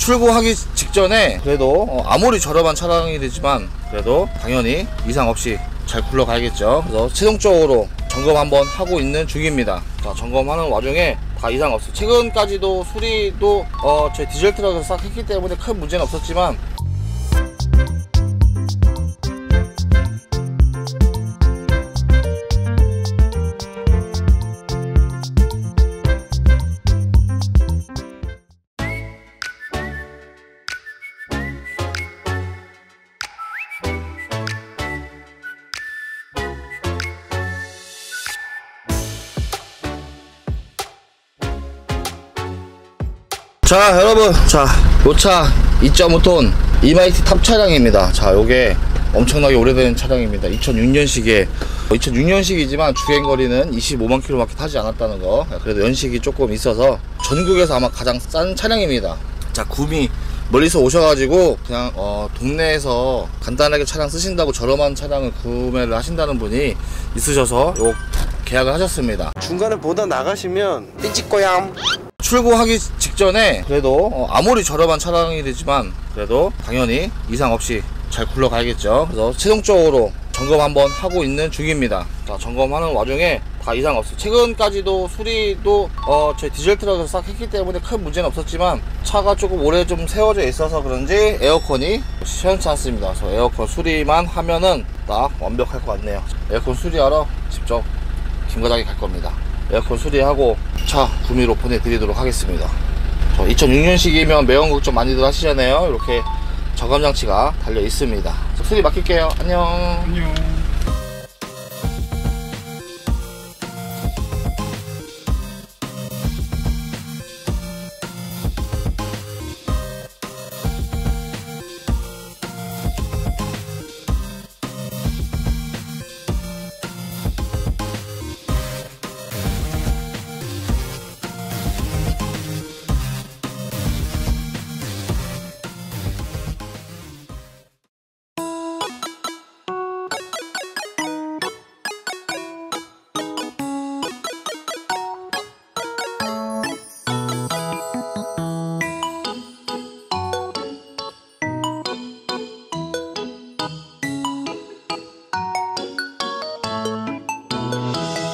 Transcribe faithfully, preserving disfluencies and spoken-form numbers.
출고하기 직전에 그래도 어, 아무리 저렴한 차량이 되지만 그래도 당연히 이상 없이 잘 굴러가야겠죠. 그래서 최종적으로 점검 한번 하고 있는 중입니다. 자, 점검하는 와중에 다 이상 없어. 최근까지도 수리도 어, 제 디젤 트럭에서 싹 했기 때문에 큰 문제는 없었지만 자 여러분, 자 요 차 이 점 오 톤 이마이티 탑 차량입니다. 자 요게 엄청나게 오래된 차량입니다. 이천육 년식에 이천육 년식이지만 주행거리는 이십오만 킬로미터밖에 타지 않았다는 거. 그래도 연식이 조금 있어서 전국에서 아마 가장 싼 차량입니다. 자, 구미 멀리서 오셔가지고 그냥 어 동네에서 간단하게 차량 쓰신다고 저렴한 차량을 구매를 하신다는 분이 있으셔서 요 계약을 하셨습니다. 중간에 보다 나가시면 삐찍고얌. 출고하기 직전에 그래도 어 아무리 저렴한 차량이 되지만 그래도 당연히 이상 없이 잘 굴러가야겠죠. 그래서 최종적으로 점검 한번 하고 있는 중입니다. 자, 점검하는 와중에 다 이상 없어. 최근까지도 수리도 어, 제 디젤 트럭에서 싹 했기 때문에 큰 문제는 없었지만 차가 조금 오래 좀 세워져 있어서 그런지 에어컨이 시원치 않습니다. 그래서 에어컨 수리만 하면은 딱 완벽할 것 같네요. 에어컨 수리하러 직접 김과장이 갈 겁니다. 에어컨 수리하고 차 구미로 보내드리도록 하겠습니다. 저 이천육 년식이면 매연 걱정 많이들 하시잖아요. 이렇게 저감장치가 달려 있습니다. 수리 맡길게요. 안녕. 안녕.